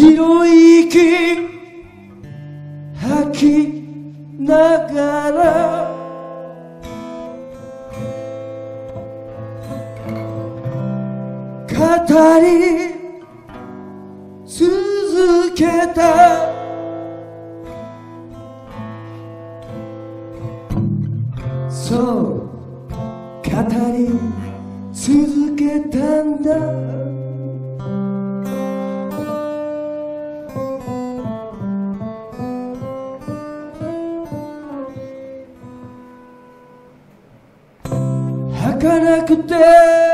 広い息吐きながら語り続けたそう語り続けたんだ儚くて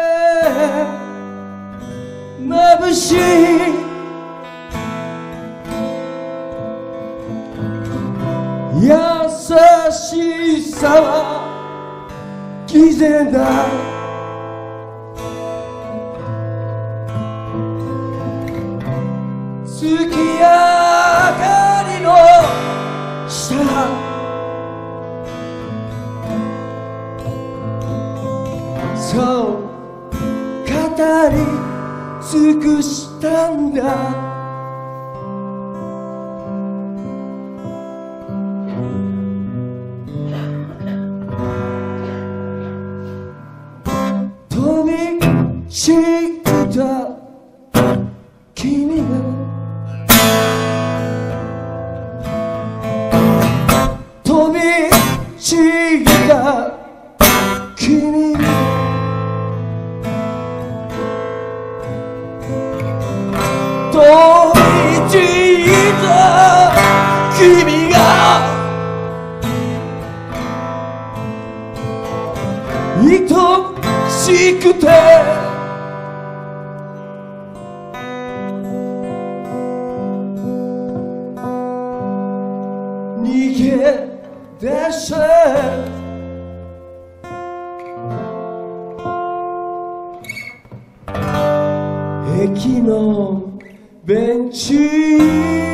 眩しい優しさは偽善だ月明かりの下そう語り尽くしたんだ飛び散った君が飛び散った君が飛び散った君が愛しくて逃げ出せ駅のベンチ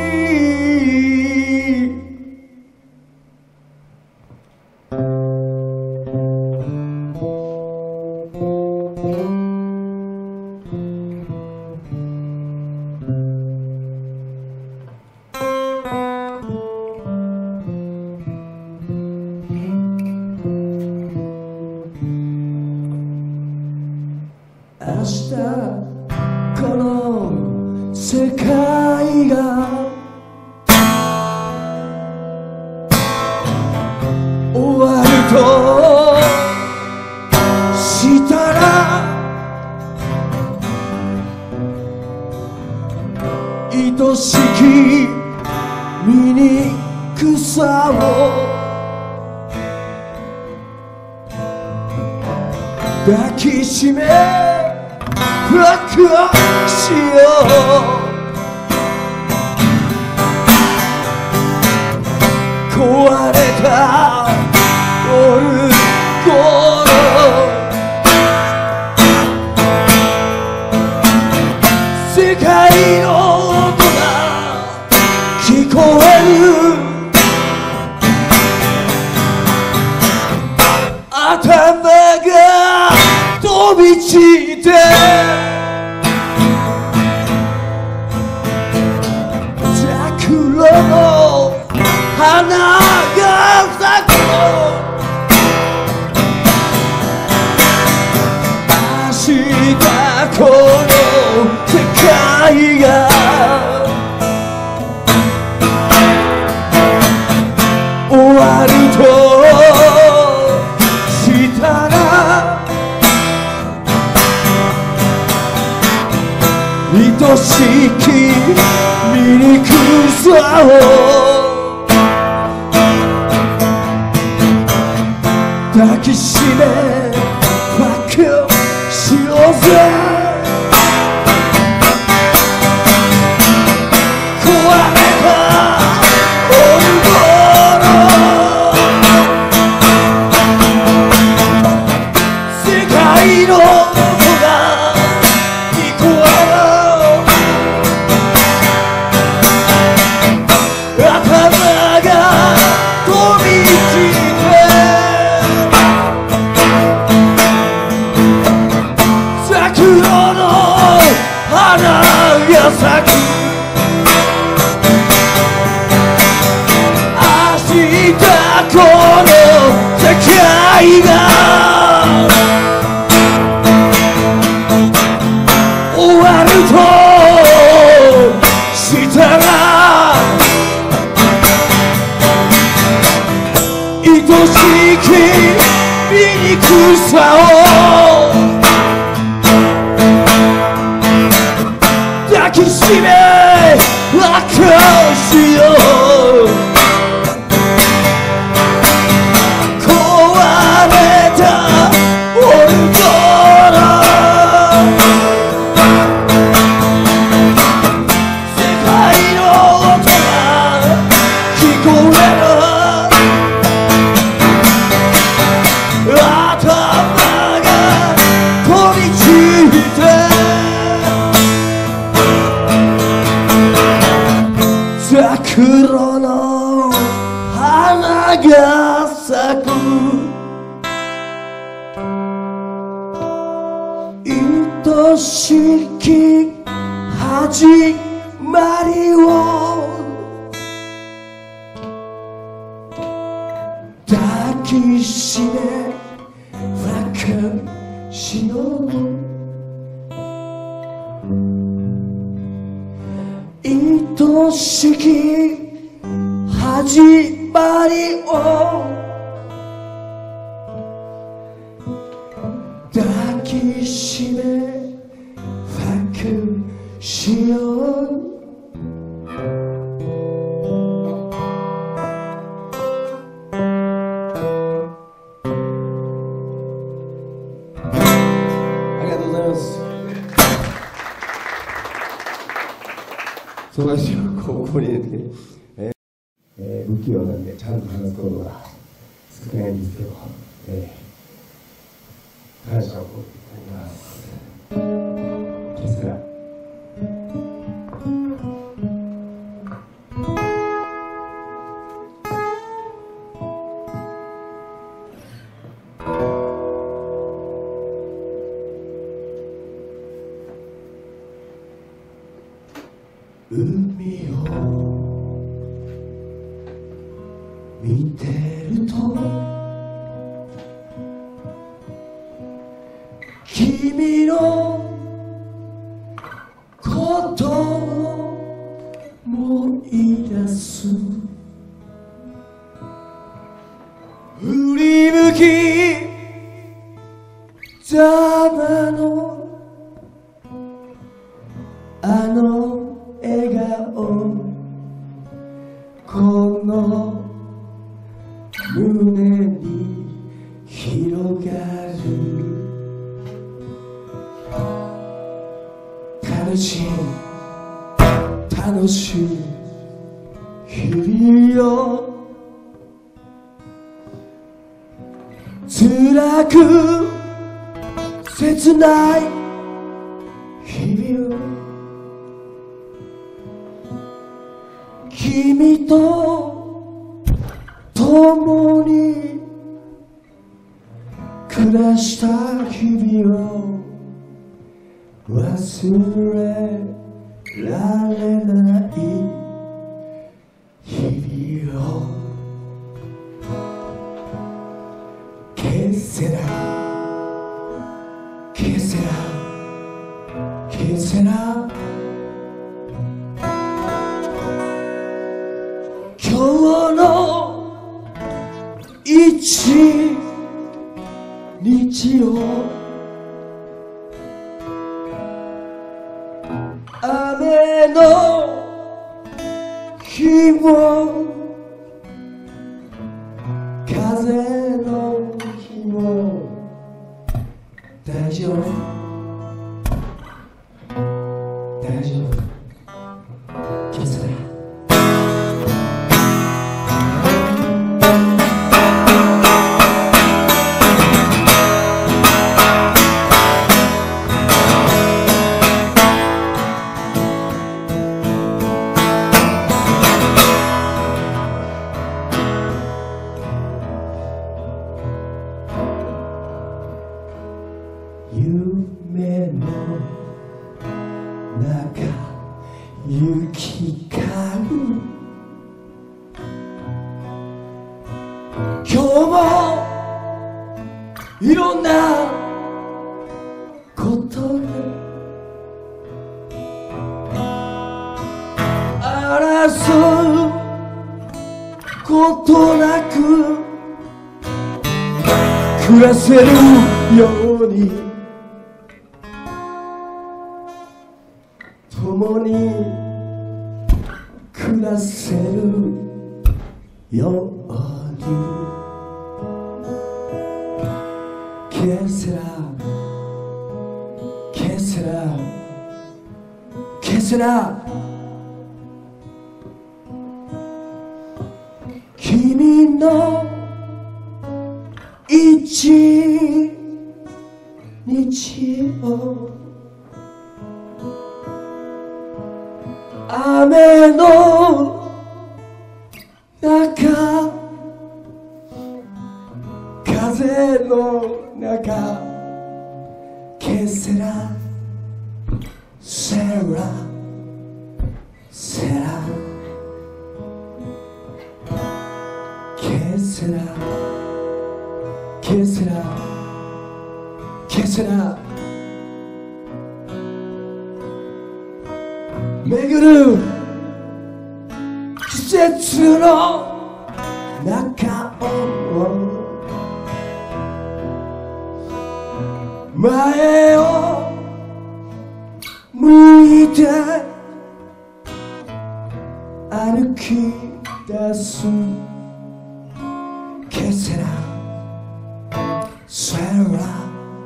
明日この世界が終わるとしたら愛しき醜さを抱きしめ抱っこしよう壊れたオルゴール世界の音が聞こえる頭が飛び散って桜の花が咲く明日この世界が終わるとしたら愛しき醜さを抱きしめバックしようぜ咲くこの世界が終わるとしたら愛しき醜さを抱きしめ明かしよう壊れたオルゴール世界の音が聞こえる頭が飛び散って桜の花が咲く愛しき始まりを抱きしめ分かしよう愛しき始まりを抱きしめ分かしようそうですよ、ここにね、不器用なんでちゃんと話すことが少ないんですけど、感謝を込めていきます。ケセラ海を見てると君のことを思い出す振り向きざまのあの笑顔この胸に広がる楽しい日々よ辛く切ない日々を君と共に暮らした日々を忘れられない日々をケセラケセラケセラ今日の一日を雨の日も風の日も大丈夫大丈夫ケセラ夢の中行き交ういろんなことが争うことなく暮らせるように共に暮らせるようにQue será? Que será? Que será? 君の一日を雨の中風の中 Que será? Será? Será? Que será? Que será? Que será? 巡る季節の中を前を向いて歩き出す Que será? Será?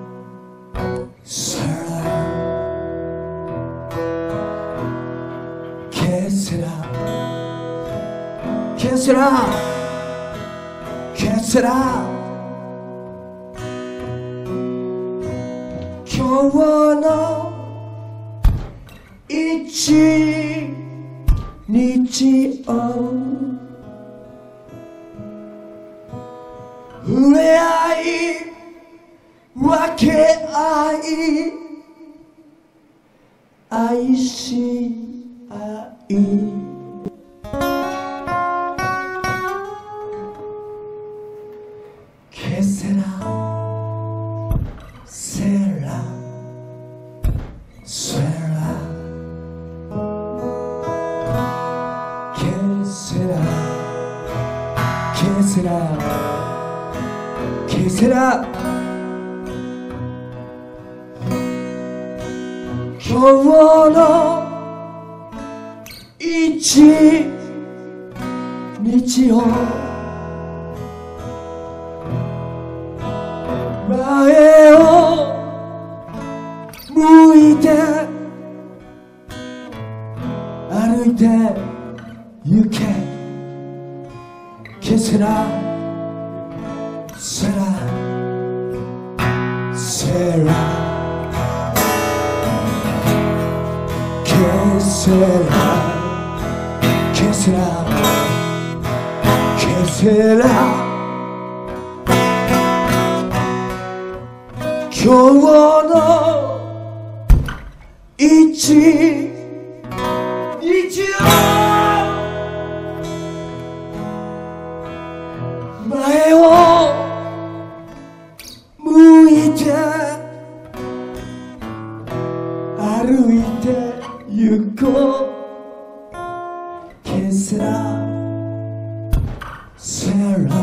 Será? Que será? Que será? Que será? 今日の一日を触れ合い分け合い愛し合いQue será? Será? Será? Que será? Que será? Que será? 今日の一日を前を向いて歩いて行け Que será? Será? Será? Que será? Que será? Que será? 今日の一日を前を向いて歩いて行こう Que será? Será?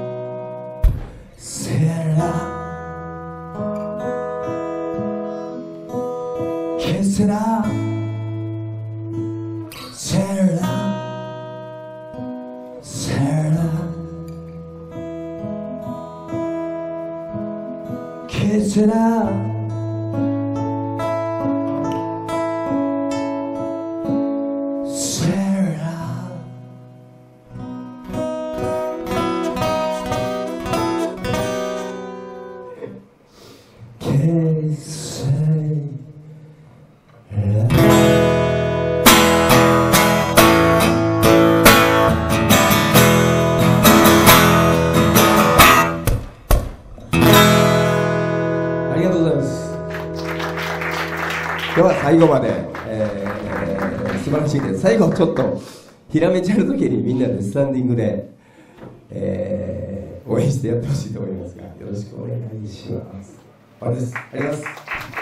Será? Que será? Será? Será? Que será? Será? Que será? ありがとうございます。今日は最後まで、素晴らしいです。最後ちょっとひらめちゃう時にみんなでスタンディングで、 応援してやってほしいと思いますが、よろしくお願いします。終わりです。ありがとうございます。